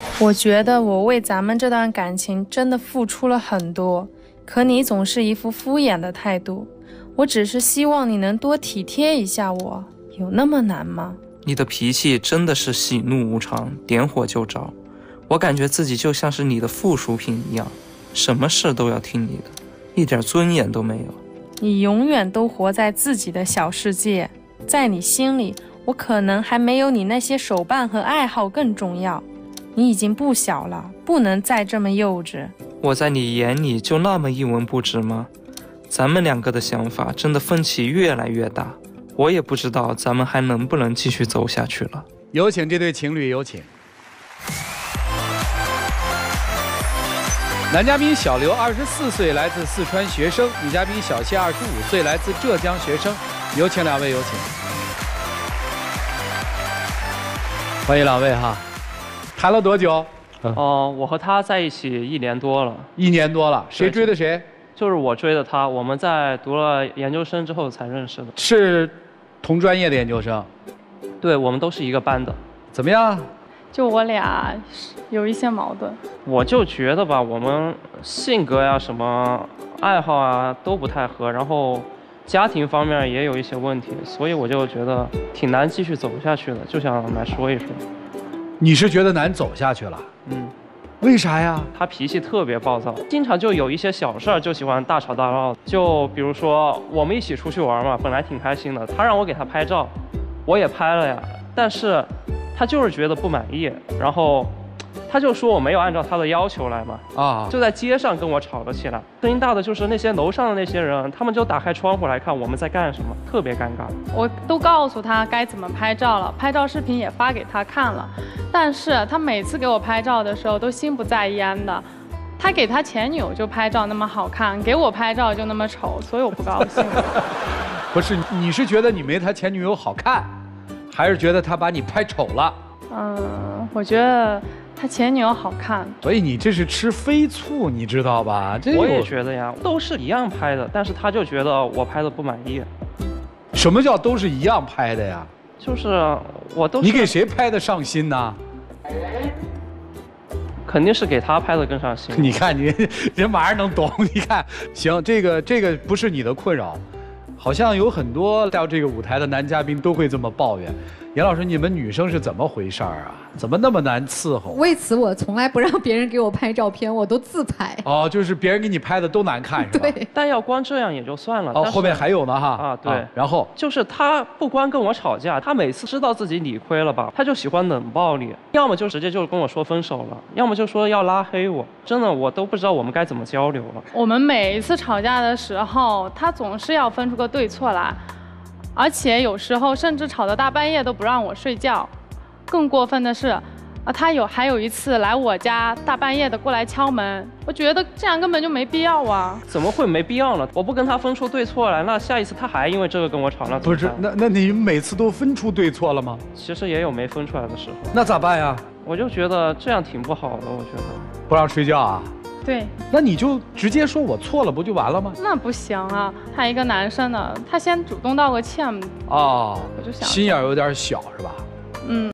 我觉得我为咱们这段感情真的付出了很多，可你总是一副敷衍的态度。我只是希望你能多体贴一下我，有那么难吗？ 你的脾气真的是喜怒无常，点火就着。我感觉自己就像是你的附属品一样，什么事都要听你的，一点尊严都没有。 你永远都活在自己的小世界，在你心里，我可能还没有你那些手办和爱好更重要。你已经不小了，不能再这么幼稚。 我在你眼里就那么一文不值吗？咱们两个的想法真的分歧越来越大，我也不知道咱们还能不能继续走下去了。 有请这对情侣，有请。男嘉宾小刘24岁，来自四川学生；女嘉宾小谢25岁，来自浙江学生。有请两位，有请。欢迎两位哈。谈了多久？ 我和他在一起1年多了。 1年多了，谁追的谁？ 就是我追的他，我们在读了研究生之后才认识的。 是同专业的研究生？ 对，我们都是一个班的。 怎么样？ 就我俩有一些矛盾。 我就觉得吧，我们性格呀、什么爱好啊都不太合，然后家庭方面也有一些问题，所以我就觉得挺难继续走下去的，就想来说一说。 你是觉得难走下去了？为啥呀？ 他脾气特别暴躁，经常就有一些小事儿就喜欢大吵大闹。就比如说我们一起出去玩嘛，本来挺开心的，他让我给他拍照，我也拍了呀，但是他就是觉得不满意，然后他就说我没有按照他的要求来嘛，就在街上跟我吵了起来。声音大的就是那些楼上的那些人，他们就打开窗户来看我们在干什么，特别尴尬。 我都告诉他该怎么拍照了，拍照视频也发给他看了，但是他每次给我拍照的时候都心不在焉的。他给他前女友就拍照那么好看，给我拍照就那么丑，所以我不高兴。 不是，你是觉得你没他前女友好看，还是觉得他把你拍丑了？ 我觉得他前女友好看， 所以你这是吃飞醋，你知道吧？ 我也觉得呀，都是一样拍的，但是他就觉得我拍的不满意。 什么叫都是一样拍的呀？ 就是我都是你给谁拍的上心呢？ 肯定是给他拍的更上心。 你看你人马上能懂，你看行，这个不是你的困扰，好像有很多到这个舞台的男嘉宾都会这么抱怨。严老师，你们女生是怎么回事啊？怎么那么难伺候？ 为此，我从来不让别人给我拍照片，我都自拍。 哦，就是别人给你拍的都难看，是吧？ 对。 但要光这样也就算了。 哦，后面还有呢哈。 对。 然后就是他不光跟我吵架，他每次知道自己理亏了吧，他就喜欢冷暴力，要么就直接就跟我说分手了，要么就说要拉黑我。真的，我都不知道我们该怎么交流了。 我们每一次吵架的时候，他总是要分出个对错来。而且有时候甚至吵到大半夜都不让我睡觉，更过分的是，他还有一次来我家大半夜的过来敲门，我觉得这样根本就没必要啊！ 怎么会没必要呢？我不跟他分出对错来，那下一次他还因为这个跟我吵，那不是？那你每次都分出对错了吗？ 其实也有没分出来的时候。 那咋办呀？ 我就觉得这样挺不好的，我觉得。 不让睡觉啊？ 对， 那你就直接说我错了，不就完了吗？ 那不行啊，他一个男生呢，他先主动道个歉。 哦， 我就想心眼有点小是吧？